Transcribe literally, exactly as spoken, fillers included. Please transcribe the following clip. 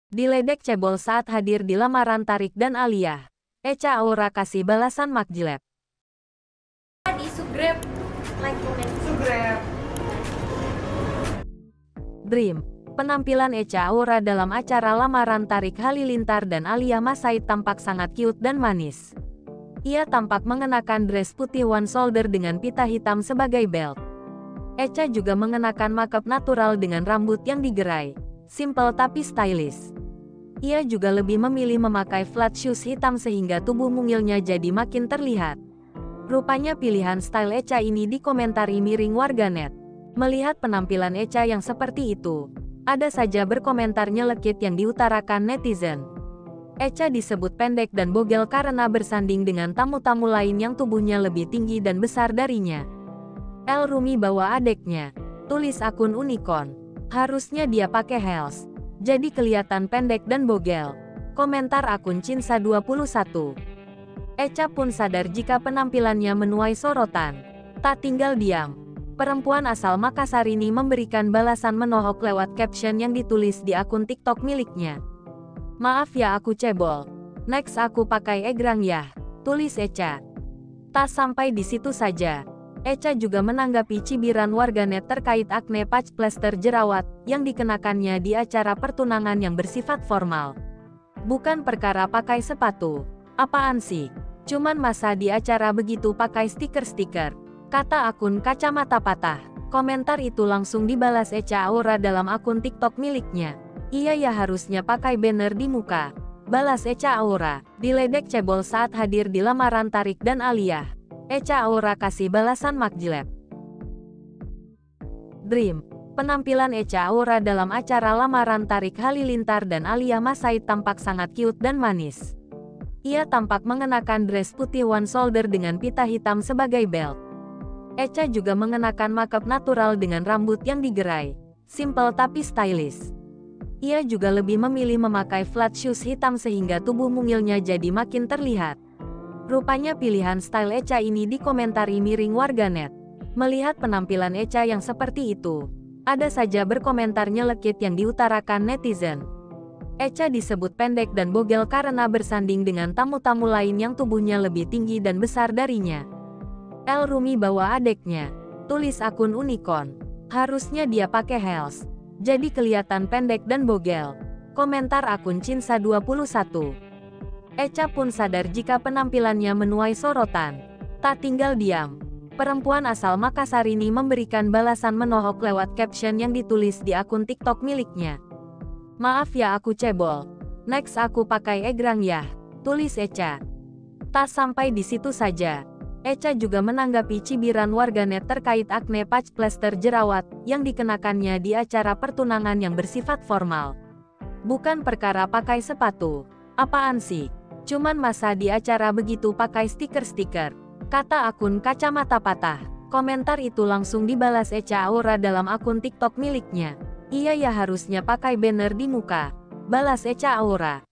Diledek cebol saat hadir di lamaran Tarik dan Alia. Echa Aura kasih balasan makjileb. Di subgrab, like comment. Subgrab. Dream. Penampilan Echa Aura dalam acara lamaran Tarik Halilintar dan Alia Masaid tampak sangat cute dan manis. Ia tampak mengenakan dress putih one shoulder dengan pita hitam sebagai belt. Echa juga mengenakan makeup natural dengan rambut yang digerai. Simple tapi stylish. Ia juga lebih memilih memakai flat shoes hitam sehingga tubuh mungilnya jadi makin terlihat. Rupanya pilihan style Echa ini dikomentari miring warganet. Melihat penampilan Echa yang seperti itu, ada saja berkomentar nyelekit yang diutarakan netizen. Echa disebut pendek dan bogel karena bersanding dengan tamu-tamu lain yang tubuhnya lebih tinggi dan besar darinya. El Rumi bawa adeknya, tulis akun Unicorn. Harusnya dia pakai heels, jadi kelihatan pendek dan bogel. Komentar akun Cinsa dua puluh satu. Echa pun sadar jika penampilannya menuai sorotan. Tak tinggal diam. Perempuan asal Makassar ini memberikan balasan menohok lewat caption yang ditulis di akun TikTok miliknya. Maaf ya aku cebol. Next aku pakai egrang ya, tulis Echa. Tak sampai di situ saja. Echa juga menanggapi cibiran warganet terkait akne patch plester jerawat yang dikenakannya di acara pertunangan yang bersifat formal. Bukan perkara pakai sepatu. Apaan sih? Cuman masa di acara begitu pakai stiker-stiker, kata akun Kacamata Patah. Komentar itu langsung dibalas Echa Aura dalam akun TikTok miliknya. Iya ya harusnya pakai banner di muka, balas Echa Aura. Diledek cebol saat hadir di lamaran Tarik dan Alia. Echa Aura kasih balasan makjileb. Dream. Penampilan Echa Aura dalam acara lamaran Tarik Halilintar dan Alia Masaid tampak sangat cute dan manis. Ia tampak mengenakan dress putih one shoulder dengan pita hitam sebagai belt. Echa juga mengenakan makeup natural dengan rambut yang digerai. Simple tapi stylish. Ia juga lebih memilih memakai flat shoes hitam sehingga tubuh mungilnya jadi makin terlihat. Rupanya pilihan style Echa ini dikomentari miring warganet. Melihat penampilan Echa yang seperti itu, ada saja berkomentar nyelekit yang diutarakan netizen. Echa disebut pendek dan bogel karena bersanding dengan tamu-tamu lain yang tubuhnya lebih tinggi dan besar darinya. El Rumi bawa adeknya, tulis akun Unicorn. Harusnya dia pakai heels, jadi kelihatan pendek dan bogel. Komentar akun Cinsa dua puluh satu. Echa pun sadar jika penampilannya menuai sorotan. Tak tinggal diam. Perempuan asal Makassar ini memberikan balasan menohok lewat caption yang ditulis di akun TikTok miliknya. Maaf ya aku cebol. Next aku pakai egrang ya, tulis Echa. Tak sampai di situ saja. Echa juga menanggapi cibiran warganet terkait akne patch plester jerawat yang dikenakannya di acara pertunangan yang bersifat formal. Bukan perkara pakai sepatu. Apaan sih? Cuman masa di acara begitu pakai stiker-stiker, kata akun Kacamata Patah. Komentar itu langsung dibalas Echa Aura dalam akun TikTok miliknya. Iya ya harusnya pakai banner di muka, balas Echa Aura.